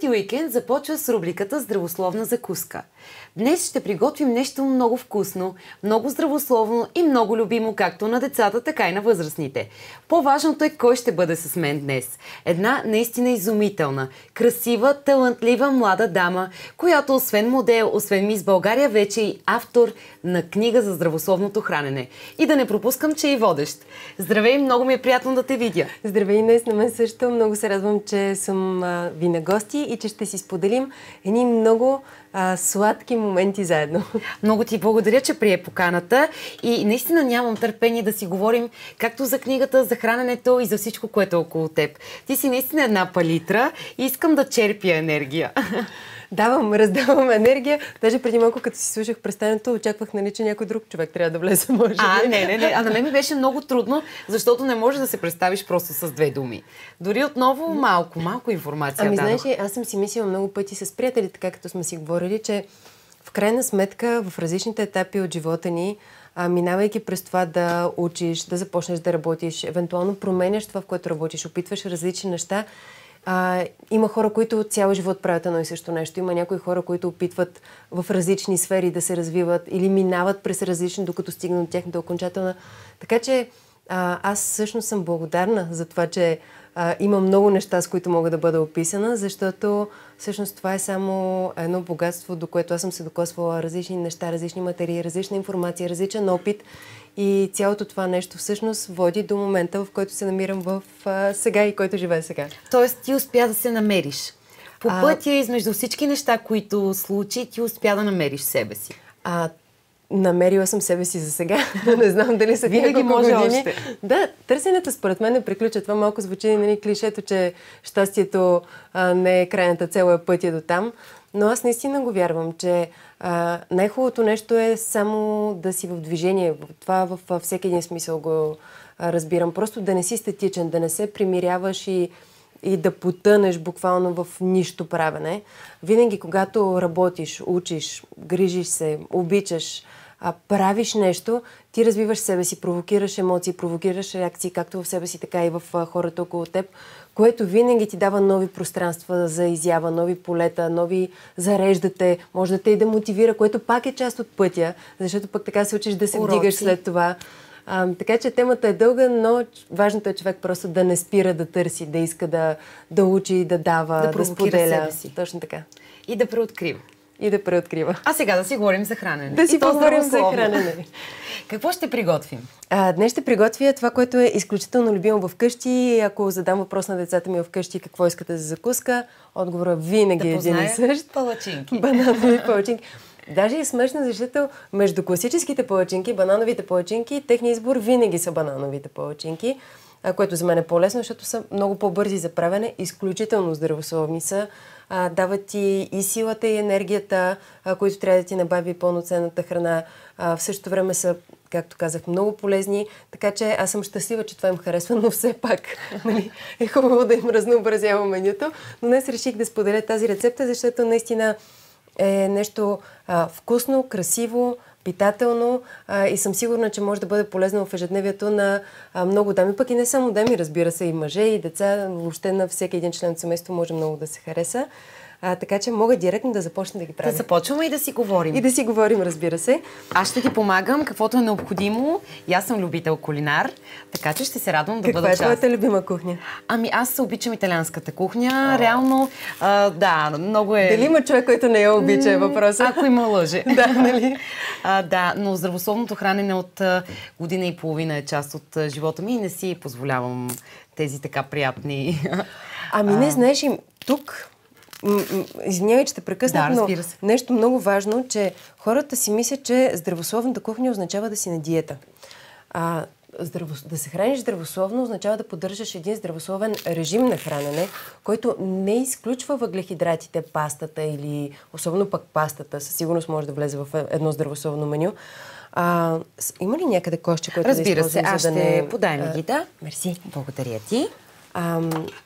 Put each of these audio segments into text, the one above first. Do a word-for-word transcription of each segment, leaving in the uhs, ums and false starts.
Този уикенд започва с рубриката Здравословна закуска. Днес ще приготвим нещо много вкусно, много здравословно и много любимо както на децата, така и на възрастните. По-важното е кой ще бъде с мен днес. Една наистина изумителна, красива, талантлива млада дама, която освен модел, освен мис България, вече е и автор на книга за здравословното хранене. И да не пропускам, че е и водещ. Здравей, много ми е приятно да те видя. Здравей, днес на мен също. Много се радвам, че съм а, ви на гости и че ще си споделим едни много а, сладки моменти заедно. Много ти благодаря, че прие поканата и наистина нямам търпение да си говорим както за книгата, за храненето и за всичко, което е около теб. Ти си наистина една палитра и искам да черпя енергия. Давам, раздавам енергия. Даже преди малко, като си слушах представянето, очаквах, нали, че някой друг човек трябва да влезе, може би. А, не, не, не. А на мен ми беше много трудно, защото не можеш да се представиш просто с две думи. Дори отново малко, малко информация Ами, дадох. знаеш ли, аз съм си мислила много пъти с приятели, така като сме си говорили, че в крайна сметка в различните етапи от живота ни, а, минавайки през това да учиш, да започнеш да работиш, евентуално променяш това, в което работиш, опитваш различни неща. А, има хора, които цял живот правят едно и също нещо. Има някои хора, които опитват в различни сфери да се развиват или минават през различни, докато стигнат до тяхната окончателна. Така че а, аз всъщност съм благодарна за това, че а, има много неща, с които мога да бъда описана, защото всъщност това е само едно богатство, до което аз съм се докосвала различни неща, различни материи, различна информация, различен опит. И цялото това нещо всъщност води до момента, в който се намирам в а, сега и който живея сега. Тоест ти успя да се намериш. По а, пътя измежду всички неща, които случи, ти успя да намериш себе си. А, намерила съм себе си за сега. Не знам дали са винаги може години. Още. Да, търсенето според мен не приключва. Това малко звучи, нали, клишето, че щастието а, не е крайната цел, е пътя до там. Но аз наистина го вярвам, че а, най-хубавото нещо е само да си в движение. Това във всеки един смисъл го а, разбирам. Просто да не си статичен, да не се примиряваш и, и да потънеш буквално в нищо правене. Винаги, когато работиш, учиш, грижиш се, обичаш, а, правиш нещо, ти развиваш себе си, провокираш емоции, провокираш реакции както в себе си, така и в а, хората около теб, което винаги ти дава нови пространства за изява, нови полета, нови зареждате, може да те и да мотивира, което пак е част от пътя, защото пък така се учиш да се Уроци. вдигаш след това. А, така че темата е дълга, но важното е човек просто да не спира да търси, да иска да, да учи, да дава, да, да споделя. себе си. Точно така. И да преоткрива. И да преоткрива. А сега да си говорим за хранене. Да си поговорим за здравословно. хранене. Какво ще приготвим? А, днес ще приготвя това, което е изключително любимо вкъщи. Ако задам въпрос на децата ми вкъщи какво искате за закуска, отговорът винаги да е един и същ. Палачинки. Бананови палачинки. Даже е смешно, защото между класическите палачинки, банановите палачинки, техният избор винаги са банановите палачинки, което за мен е по-лесно, защото са много по-бързи за правене, изключително здравословни са. А, дават ти и силата, и енергията, а, които трябва да ти набави пълноценната храна. А, в същото време са, както казах, много полезни, така че аз съм щастлива, че това им харесва, но все пак нали, е хубаво да им разнообразява менюто. Но днес реших да споделя тази рецепта, защото наистина е нещо а, вкусно, красиво, питателно а, и съм сигурна, че може да бъде полезно в ежедневието на а, много дами, пък и не само дами, разбира се, и мъже, и деца, въобще на всеки един член от семейство може много да се хареса. А, така че мога директно да започна да ги правя. Да започваме и да си говорим. И да си говорим, разбира се. Аз ще ти помагам, каквото е необходимо. И аз съм любител кулинар, така че ще се радвам да Каква бъда е част. твоята любима кухня? Ами аз обичам италианската кухня. О. Реално, а, да, много е... Дали има човек, който не я обича, е въпросът? Ако има лъже. Да, нали? А, да, но здравословното хранене от а, година и половина е част от а, живота ми и не си позволявам тези така приятни... Ами не, знаеш им, тук... Извинявай, че те прекъснах, да, но се. нещо много важно, че хората си мислят, че здравословната кухня означава да си на диета. А, здраво, да се храниш здравословно означава да поддържаш един здравословен режим на хранене, който не изключва въглехидратите, пастата или особено пък пастата. Със сигурност може да влезе в едно здравословно меню. А, има ли някъде кошче, което Разбира да използвам, се, аз за да ще не... подай ми ги, да. Мерси. Благодаря ти. А,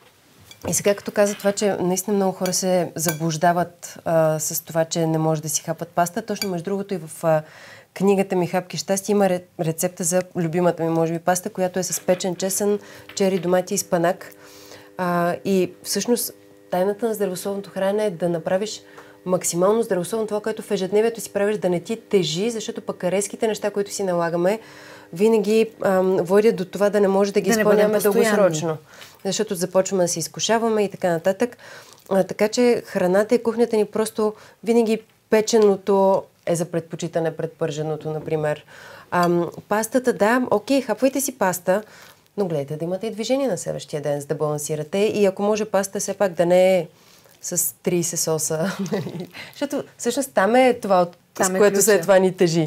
И сега, като каза това, че наистина много хора се заблуждават а, с това, че не може да си хапат паста, точно между другото и в а, книгата ми "Хапки щастие" има рецепта за любимата ми, може би, паста, която е с печен чесън, чери, домати и спанак. А, и всъщност тайната на здравословното хранене е да направиш максимално здравословно това, което в ежедневието си правиш, да не ти тежи, защото пък резките неща, които си налагаме, винаги ам, водят до това да не може да ги да изпълняваме дългосрочно. Защото започваме да се изкушаваме и така нататък. А, така че храната и кухнята ни просто винаги печеното е за предпочитане пред пърженото, например. Ам, пастата, да, окей, хапвайте си паста, но гледайте да имате и движение на следващия ден, за да балансирате. И ако може паста все пак да не е с трийсет соса. Защото всъщност там е това, там с е което ключа. След това ни тежи.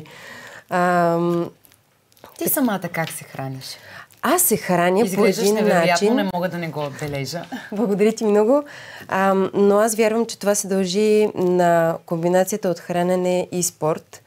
Ам... Ти так... самата как се храниш? Аз се храня Изглеждаш по един начин. Не мога да не го отбележа. Благодаря ти много. Ам, но аз вярвам, че това се дължи на комбинацията от хранене и спорт.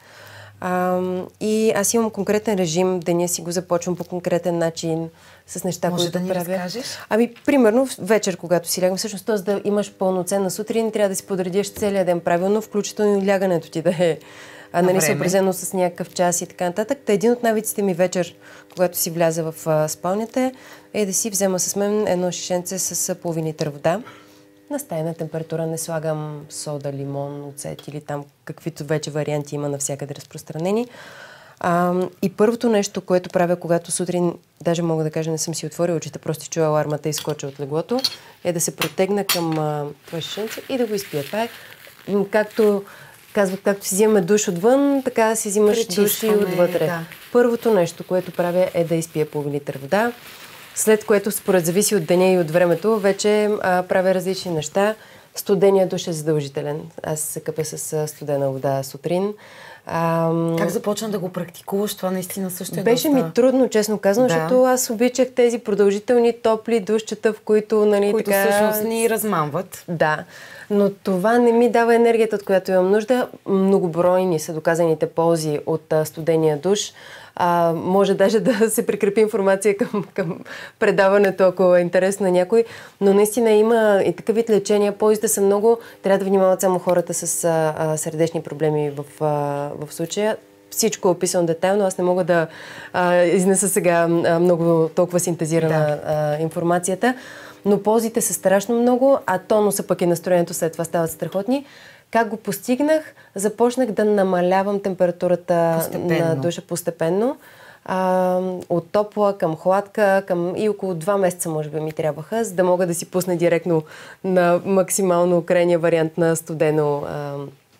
Ам, и аз имам конкретен режим, деня си го започвам по конкретен начин, с неща, Може които да ни правя. разкажеш? Ами, примерно, вечер, когато си лягам, всъщност, т.е. да имаш пълноценна сутрин, трябва да си подредиш целия ден правилно, включително и лягането ти да е а, нали, съобразено с някакъв час и така нататък. Та един от навиците ми вечер, когато си вляза в а, спалнята, е да си взема с мен едно шишенце с половин литър вода. На стайна температура, не слагам сода, лимон, оцет или там каквито вече варианти има навсякъде разпространени. А, и първото нещо, което правя, когато сутрин, даже мога да кажа, не съм си отворила очите, просто чуя алармата и скоча от леглото, е да се протегна към а, това шишенце и да го изпия. Това е, както казват, както си взимаме душ отвън, така си взимаш душ и отвътре. Да. Първото нещо, което правя, е да изпия половин литър вода, след което, според зависи от деня и от времето, вече а, правя различни неща. Студения душ е задължителен. Аз се къпя с студена вода сутрин. Ам... Как започна да го практикуваш? Това наистина също е Беше доста... ми трудно, честно казано, да. Защото аз обичах тези продължителни топли душчета, в които, нали, които така... всъщност ни размамват. Да, но това не ми дава енергията, от която имам нужда. Многобройни са доказаните ползи от а, студения душ. А, може даже да се прикрепи информация към, към предаването, ако е интересно на някой. Но наистина има и такъв вид лечения. Ползите са много. Трябва да внимават само хората с а, а, сърдечни проблеми в, а, в случая. Всичко е описано детайлно. Аз не мога да а, изнеса сега а, много толкова синтезирана да. а, информацията. Но ползите са страшно много, а тонуса пък и настроението след това стават страхотни. Как го постигнах? Започнах да намалявам температурата постепенно. На душа постепенно. А, от топла към хладка, към и около два месеца може би ми трябваха, за да мога да си пусна директно на максимално крайния вариант на студено а,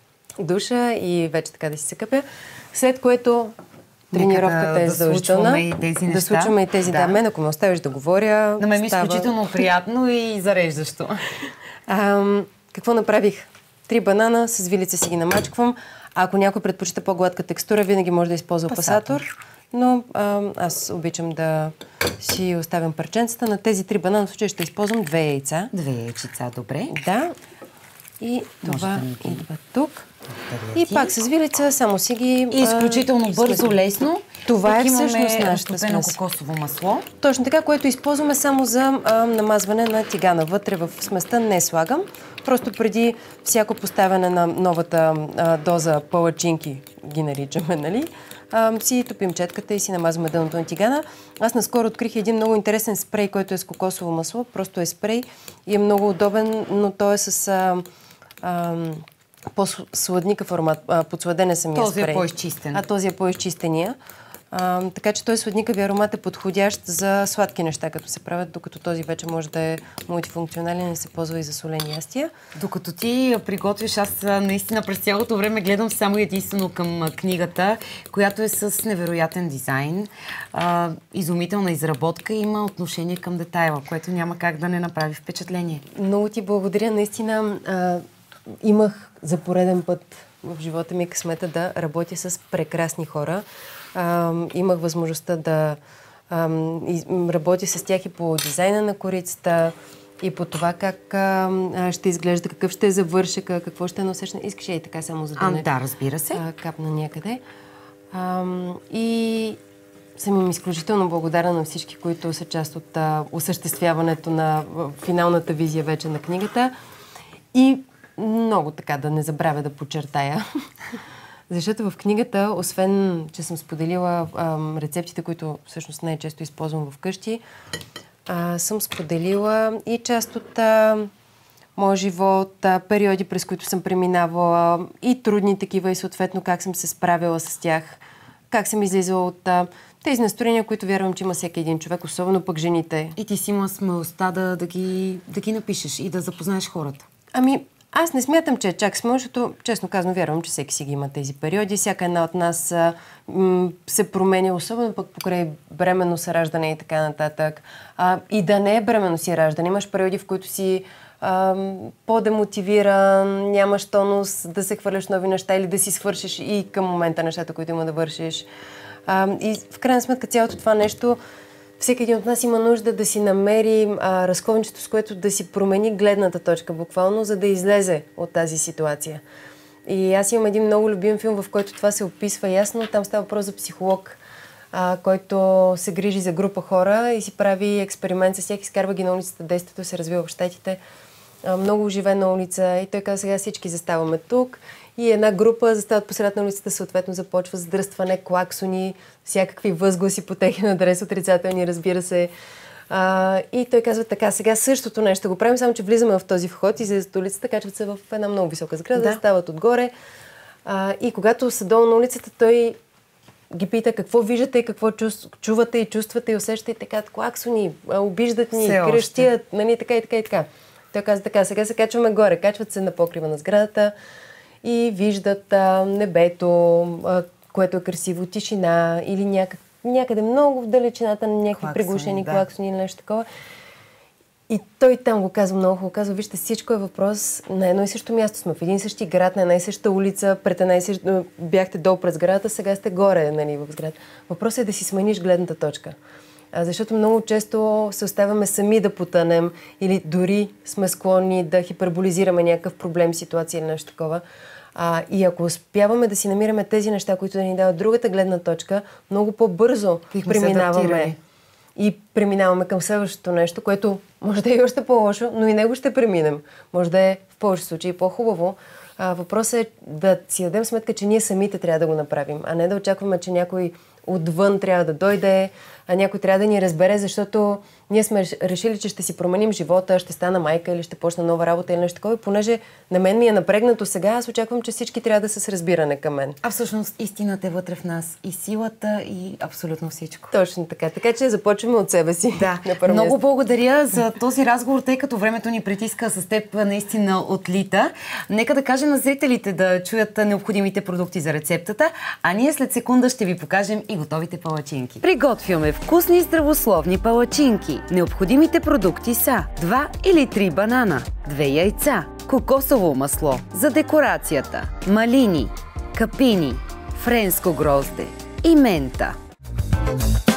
душа и вече така да си се къпя. След което тренировката да, е задължителна. Да, да случваме и тези. Да, да. Мен, ако ме оставиш да говоря... На мен ми е изключително приятно и зареждащо. А, какво направих? Три банана, с вилица си ги намачквам. А ако някой предпочита по-гладка текстура, винаги може да използва пасатор. пасатор. Но а, аз обичам да си оставям парченцата. На тези три банана в случая ще използвам две яйца. Две яйчица, добре. Да. И това да идва тук. И пак с вилица, само си ги... И изключително а, бързо, лесно. Това тук е всъщност нашата разтопено кокосово масло. Точно така, което използваме само за а, намазване на тигана. Вътре в сместа не слагам. Просто преди всяко поставяне на новата а, доза палачинки, ги наричаме, нали? А, си топим четката и си намазваме дъното на тигана. Аз наскоро открих един много интересен спрей, който е с кокосово масло. Просто е спрей и е много удобен, но той е с... А, а, по-сладника формат, подсладен е самия този спрей. Този е по-изчистен. А този е по-изчистения. А, така че той сладникави аромат е подходящ за сладки неща, като се правят, докато този вече може да е мултифункционален и се ползва и за солени ястия. Докато ти приготвиш, аз наистина през цялото време гледам само единствено към книгата, която е с невероятен дизайн, а, изумителна изработка и има отношение към детайла, което няма как да не направи впечатление. Много ти благодаря. Наистина а, имах за пореден път в живота ми късмета да работя с прекрасни хора. А, имах възможността да а, и, работя с тях и по дизайна на корицата, и по това как а, ще изглежда, какъв ще е завършъка, какво ще е на усещане. Искаш и така само за да а, не да, разбира се. А, капна някъде. А, и съм им изключително благодарна на всички, които са част от а, осъществяването на финалната визия вече на книгата. И много така да не забравя да подчертая. Защото в книгата, освен, че съм споделила а, рецептите, които всъщност най-често използвам вкъщи, а, съм споделила и част от а, моя живот, а, периоди, през които съм преминавала и трудни такива и съответно как съм се справила с тях, как съм излизала от а, тези настроения, които вярвам, че има всеки един човек, особено пък жените. И ти си има смелостта да, да, ги, да ги напишеш и да запознаеш хората. Ами, аз не смятам, че е чак смело, защото, честно казано, вярвам, че всеки си ги има тези периоди. Всяка една от нас а, м- се променя, особено пък покрай бременно раждане и така нататък. А, и да не е бременно си раждане. Имаш периоди, в които си а, по-демотивиран, нямаш тонус да се хвърляш нови неща или да си свършиш и към момента нещата, които има да вършиш. А, и в крайна сметка цялото това нещо, всеки един от нас има нужда да си намери а, разковничето, с което да си промени гледната точка буквално, за да излезе от тази ситуация. И аз имам един много любим филм, в който това се описва ясно. Там става въпрос за психолог, а, който се грижи за група хора и си прави експеримент с тях, изкарва ги на улицата, действието се развива в Щатите. А, много оживена улица и той казва, сега всички заставаме тук. И една група застават посред на улицата, съответно започва задръстване, клаксони, всякакви възгласи по техен адрес, отрицателни, разбира се. А, и той казва така, сега същото нещо го правим, само че влизаме в този вход, излизат от улицата, качват се в една много висока сграда, да. Стават отгоре. А, и когато са долу на улицата, той ги пита какво виждате и какво чувате и чувствате и усещате и така, клаксони, обиждат ни, крещят, нали, така и така и така. Той казва така, сега се качваме горе, качват се на покрива на сградата, и виждат а, небето, а, което е красиво, тишина или някак, някъде много в далечината на някакви клаксони, приглушени да. клаксони или нещо такова. И той там го казва много хубаво. Казва, вижте, всичко е въпрос на едно и също място. Сме в един и същи град, на една и съща улица, пред една и съща... бяхте долу през сградата, сега сте горе, нали, в сградата. Въпросът е да си смениш гледната точка. А, защото много често се оставяме сами да потънем или дори сме склонни да хиперболизираме някакъв проблем, ситуация или нещо такова. А, и ако успяваме да си намираме тези неща, които да ни дават другата гледна точка, много по-бързо Бихме преминаваме и преминаваме към следващото нещо, което може да е още по-лошо, но и него ще преминем. Може да е в повече случаи по-хубаво. А, въпросът е да си дадем сметка, че ние самите трябва да го направим, а не да очакваме, че някой отвън трябва да дойде, а някой трябва да ни разбере, защото ние сме решили, че ще си променим живота, ще стана майка или ще почна нова работа или нещо такова. И понеже на мен ми е напрегнато сега, аз очаквам, че всички трябва да са с разбиране към мен. А всъщност истината е вътре в нас. И силата, и абсолютно всичко. Точно така. Така че започваме от себе си. Да. Много благодаря за този разговор, тъй като времето ни притиска с теб наистина отлита. Нека да кажем на зрителите да чуят необходимите продукти за рецептата, а ние след секунда ще ви покажем и готовите палачинки. Приготвяме вкусни и здравословни палачинки. Необходимите продукти са два или три банана, две яйца, кокосово масло за декорацията, малини, капини, френско грозде и мента.